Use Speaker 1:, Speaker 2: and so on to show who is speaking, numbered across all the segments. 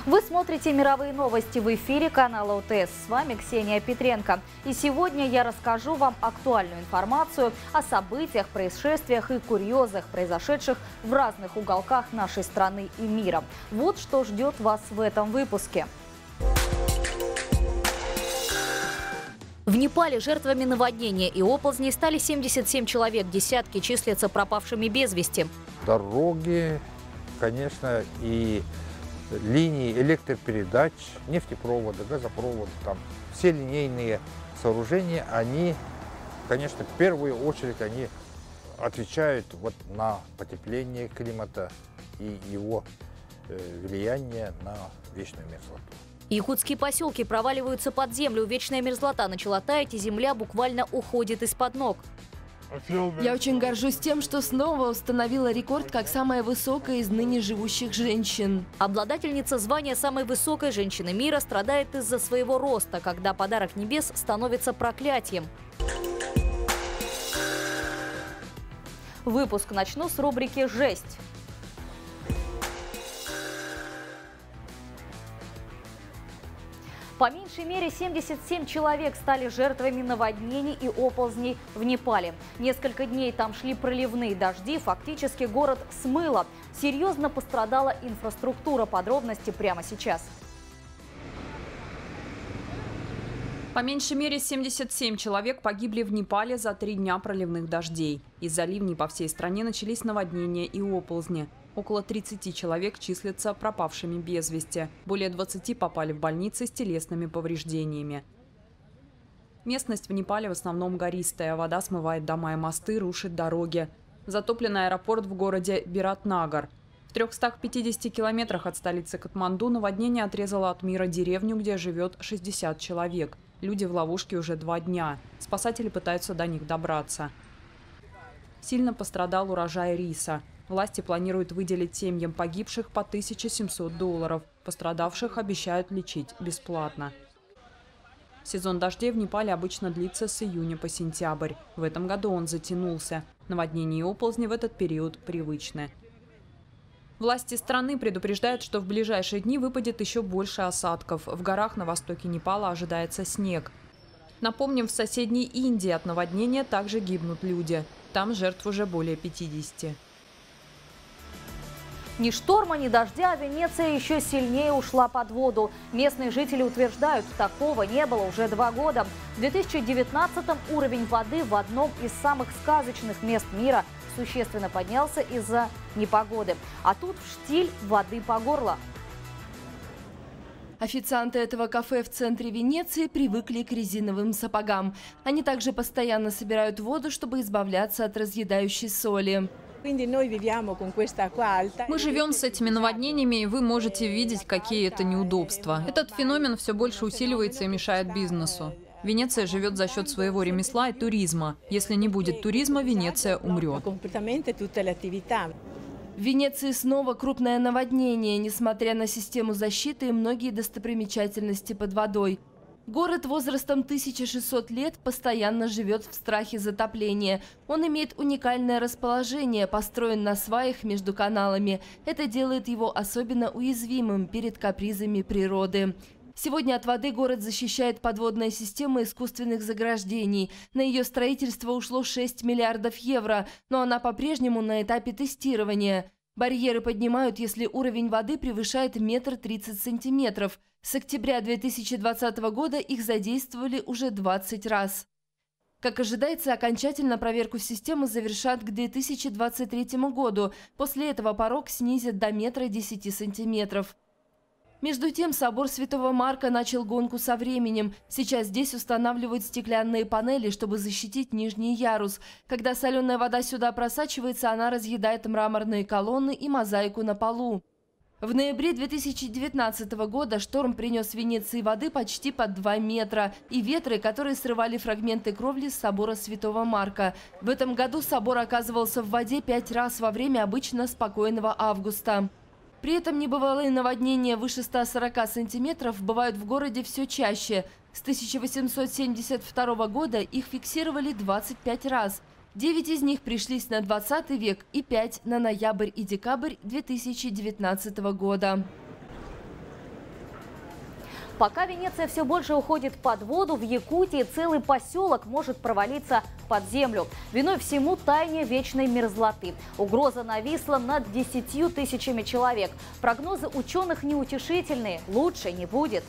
Speaker 1: Вы смотрите «Мировые новости» в эфире канала ОТС. С вами Ксения Петренко. И сегодня я расскажу вам актуальную информацию о событиях, происшествиях и курьезах, произошедших в разных уголках нашей страны и мира. Вот что ждет вас в этом выпуске. В Непале жертвами наводнения и оползней стали 77 человек, десятки числятся пропавшими без вести.
Speaker 2: Дороги, конечно, и линии электропередач, нефтепроводы, газопроводы, там все линейные сооружения, они, конечно, в первую очередь они отвечают на потепление климата и его влияние на вечную мерзлоту.
Speaker 1: Якутские поселки проваливаются под землю, вечная мерзлота начала таять, и земля буквально уходит из-под ног.
Speaker 3: Я очень горжусь тем, что снова установила рекорд как самая высокая из ныне живущих женщин.
Speaker 1: Обладательница звания самой высокой женщины мира страдает из-за своего роста, когда подарок небес становится проклятием. Выпуск начну с рубрики «Жесть». По меньшей мере 77 человек стали жертвами наводнений и оползней в Непале. Несколько дней там шли проливные дожди, фактически город смыло. Серьезно пострадала инфраструктура. Подробности прямо сейчас.
Speaker 4: По меньшей мере 77 человек погибли в Непале за 3 дня проливных дождей. Из-за ливней по всей стране начались наводнения и оползни. Около 30 человек числятся пропавшими без вести. Более 20 попали в больницы с телесными повреждениями. Местность в Непале в основном гористая. Вода смывает дома и мосты, рушит дороги. Затоплен аэропорт в городе Биратнагар. В 350 километрах от столицы Катманду наводнение отрезало от мира деревню, где живет 60 человек. Люди в ловушке уже 2 дня. Спасатели пытаются до них добраться. Сильно пострадал урожай риса. Власти планируют выделить семьям погибших по $1700. Пострадавших обещают лечить бесплатно. Сезон дождей в Непале обычно длится с июня по сентябрь. В этом году он затянулся. Наводнения и оползни в этот период привычны. Власти страны предупреждают, что в ближайшие дни выпадет еще больше осадков. В горах на востоке Непала ожидается снег. Напомним, в соседней Индии от наводнения также гибнут люди. Там жертв уже более 50.
Speaker 1: Ни шторма, ни дождя, Венеция еще сильнее ушла под воду. Местные жители утверждают, такого не было уже 2 года. В 2019-м уровень воды в одном из самых сказочных мест мира существенно поднялся из-за непогоды. А тут в штиль воды по горло.
Speaker 3: Официанты этого кафе в центре Венеции привыкли к резиновым сапогам. Они также постоянно собирают воду, чтобы избавляться от разъедающей соли.
Speaker 4: Мы живем с этими наводнениями, и вы можете видеть, какие это неудобства. Этот феномен все больше усиливается и мешает бизнесу. Венеция живет за счет своего ремесла и туризма. Если не будет туризма, Венеция умрет.
Speaker 3: В Венеции снова крупное наводнение, несмотря на систему защиты и многие достопримечательности под водой. Город возрастом 1600 лет постоянно живет в страхе затопления. Он имеет уникальное расположение, построен на сваях между каналами. Это делает его особенно уязвимым перед капризами природы. Сегодня от воды город защищает подводная система искусственных заграждений. На ее строительство ушло 6 миллиардов евро, но она по-прежнему на этапе тестирования. Барьеры поднимают, если уровень воды превышает 1,30 м. С октября 2020 года их задействовали уже 20 раз. Как ожидается, окончательно проверку системы завершат к 2023 году. После этого порог снизят до 1,10 м. Между тем, собор Святого Марка начал гонку со временем. Сейчас здесь устанавливают стеклянные панели, чтобы защитить нижний ярус. Когда соленая вода сюда просачивается, она разъедает мраморные колонны и мозаику на полу. В ноябре 2019 года шторм принес Венеции воды почти под 2 метра и ветры, которые срывали фрагменты кровли с собора Святого Марка. В этом году собор оказывался в воде 5 раз во время обычно спокойного августа. При этом небывалые наводнения выше 140 сантиметров бывают в городе все чаще. С 1872 года их фиксировали 25 раз. 9 из них пришлись на 20 век и 5 на ноябрь и декабрь 2019 года.
Speaker 1: Пока Венеция все больше уходит под воду, в Якутии целый поселок может провалиться под землю. Виной всему таяние вечной мерзлоты. Угроза нависла над 10 тысячами человек. Прогнозы ученых неутешительные. Лучше не будет.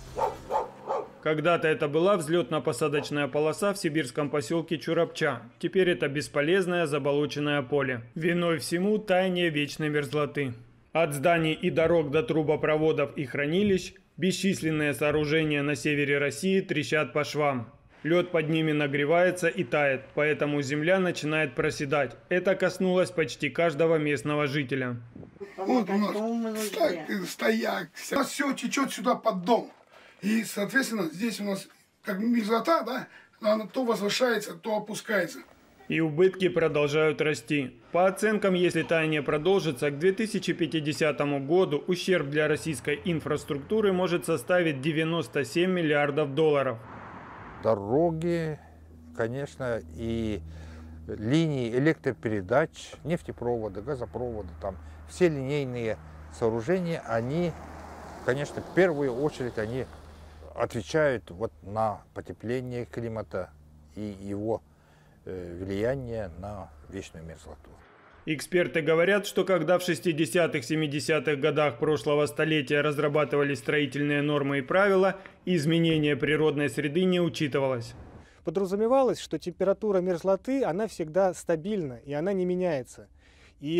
Speaker 5: Когда-то это была взлетно-посадочная полоса в сибирском поселке Чурапча. Теперь это бесполезное заболоченное поле. Виной всему таяние вечной мерзлоты. От зданий и дорог до трубопроводов и хранилищ бесчисленные сооружения на севере России трещат по швам. Лед под ними нагревается и тает, поэтому земля начинает проседать. Это коснулось почти каждого местного жителя.
Speaker 6: Вот у нас стояк, у нас все течет сюда под дом. И, соответственно, здесь у нас как мерзлота, да, она то возвышается, то опускается.
Speaker 5: И убытки продолжают расти. По оценкам, если таяние продолжится, к 2050 году ущерб для российской инфраструктуры может составить 97 миллиардов долларов.
Speaker 2: Дороги, конечно, и линии электропередач, нефтепроводы, газопроводы, там все линейные сооружения, они, конечно, в первую очередь, они отвечают вот на потепление климата и его влияние на вечную мерзлоту.
Speaker 5: Эксперты говорят, что когда в 60-х, 70-х годах прошлого столетия разрабатывались строительные нормы и правила, изменение природной среды не учитывалось.
Speaker 7: Подразумевалось, что температура мерзлоты, она всегда стабильна, и она не меняется. И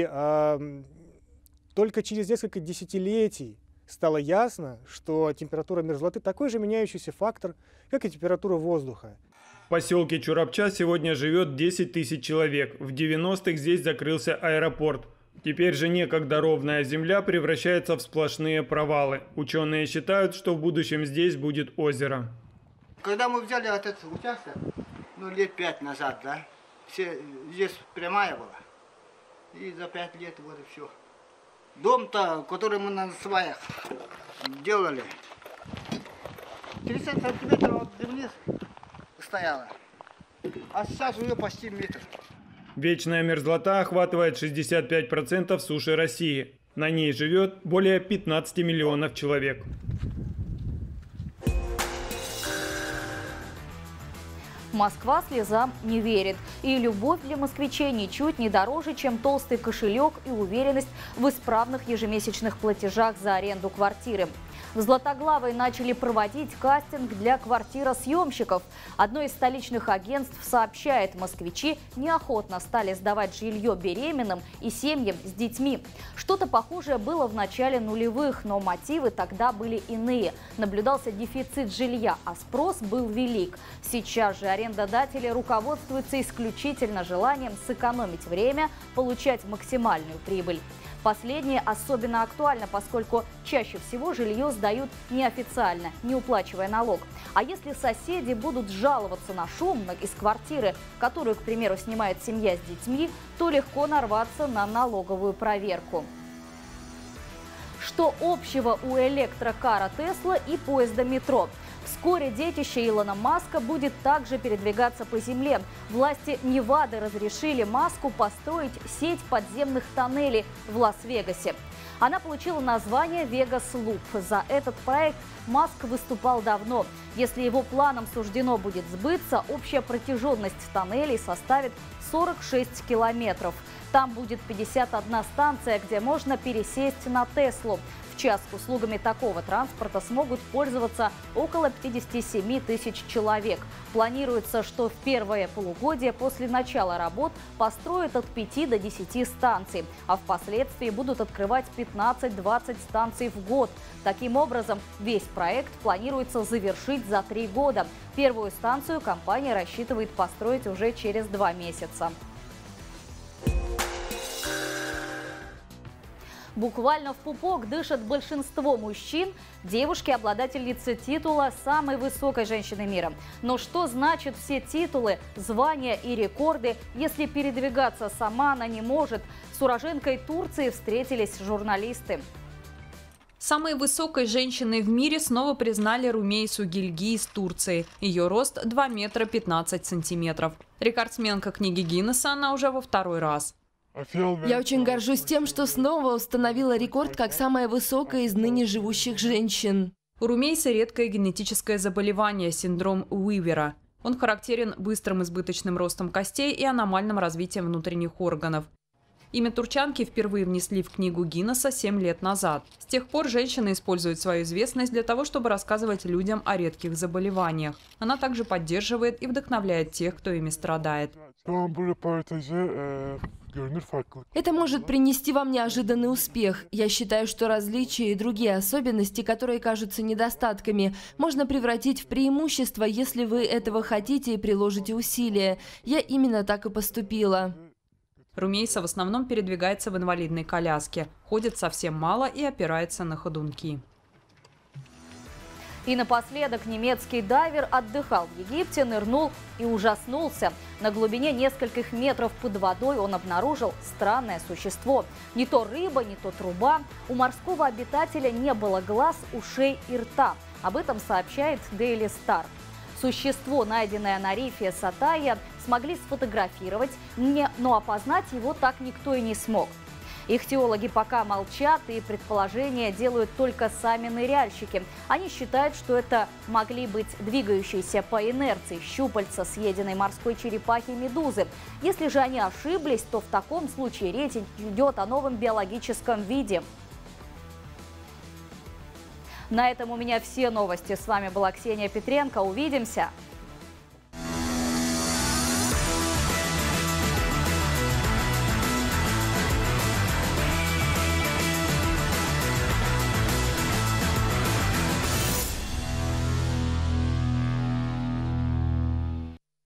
Speaker 7: только через несколько десятилетий стало ясно, что температура мерзлоты такой же меняющийся фактор, как и температура воздуха.
Speaker 5: В поселке Чурапча сегодня живет 10 тысяч человек. В 90-х здесь закрылся аэропорт. Теперь же некогда ровная земля превращается в сплошные провалы. Ученые считают, что в будущем здесь будет озеро.
Speaker 8: Когда мы взяли этот участок, лет 5 назад, да, здесь прямая была. И за 5 лет вот и все. Дом-то, который мы на сваях делали, 30 сантиметров вниз стояла, а сейчас уже почти метр.
Speaker 5: Вечная мерзлота охватывает 65% суши России. На ней живет более 15 миллионов человек.
Speaker 1: Москва слезам не верит. И любовь для москвичей ничуть не дороже, чем толстый кошелек и уверенность в исправных ежемесячных платежах за аренду квартиры. В Златоглавой начали проводить кастинг для квартиросъемщиков. Одно из столичных агентств сообщает, москвичи неохотно стали сдавать жилье беременным и семьям с детьми. Что-то похожее было в начале нулевых, но мотивы тогда были иные. Наблюдался дефицит жилья, а спрос был велик. Сейчас же арендодатели руководствуются исключительно желанием сэкономить время, получать максимальную прибыль. Последнее особенно актуально, поскольку чаще всего жилье сдают неофициально, не уплачивая налог. А если соседи будут жаловаться на шум из квартиры, которую, к примеру, снимает семья с детьми, то легко нарваться на налоговую проверку. Что общего у электрокара Тесла и поезда метро? Вскоре детище Илона Маска будет также передвигаться по земле. Власти Невады разрешили Маску построить сеть подземных тоннелей в Лас-Вегасе. Она получила название «Вегас Луп». За этот проект Маск выступал давно. Если его планам суждено будет сбыться, общая протяженность тоннелей составит 46 километров. Там будет 51 станция, где можно пересесть на Теслу. В час услугами такого транспорта смогут пользоваться около 57 тысяч человек. Планируется, что в первое полугодие после начала работ построят от 5 до 10 станций, а впоследствии будут открывать 15-20 станций в год. Таким образом, весь проект планируется завершить за 3 года. Первую станцию компания рассчитывает построить уже через 2 месяца. Буквально в пупок дышат большинство мужчин, девушки-обладательницы титула самой высокой женщины мира. Но что значит все титулы, звания и рекорды, если передвигаться сама она не может? С уроженкой Турции встретились журналисты.
Speaker 4: Самой высокой женщиной в мире снова признали Румейсу Гильги из Турции. Ее рост 2 метра 15 сантиметров. Рекордсменка книги Гиннесса она уже во 2-й раз.
Speaker 3: Я очень горжусь тем, что снова установила рекорд как самая высокая из ныне живущих женщин.
Speaker 4: У румейса редкое генетическое заболевание – синдром Уивера. Он характерен быстрым избыточным ростом костей и аномальным развитием внутренних органов. Имя турчанки впервые внесли в книгу Гиннесса 7 лет назад. С тех пор женщина использует свою известность для того, чтобы рассказывать людям о редких заболеваниях. Она также поддерживает и вдохновляет тех, кто ими страдает.
Speaker 3: Это может принести вам неожиданный успех. Я считаю, что различия и другие особенности, которые кажутся недостатками, можно превратить в преимущество, если вы этого хотите и приложите усилия. Я именно так и поступила.
Speaker 4: Румейса в основном передвигается в инвалидной коляске, ходит совсем мало и опирается на ходунки.
Speaker 1: И напоследок немецкий дайвер отдыхал в Египте, нырнул и ужаснулся. На глубине нескольких метров под водой он обнаружил странное существо. Не то рыба, не то труба. У морского обитателя не было глаз, ушей и рта. Об этом сообщает Daily Star. Существо, найденное на рифе Сатая, смогли сфотографировать, но опознать его так никто и не смог. Ихтиологи пока молчат, и предположения делают только сами ныряльщики. Они считают, что это могли быть двигающиеся по инерции щупальца съеденной морской черепахи медузы. Если же они ошиблись, то в таком случае речь идет о новом биологическом виде. На этом у меня все новости. С вами была Ксения Петренко. Увидимся!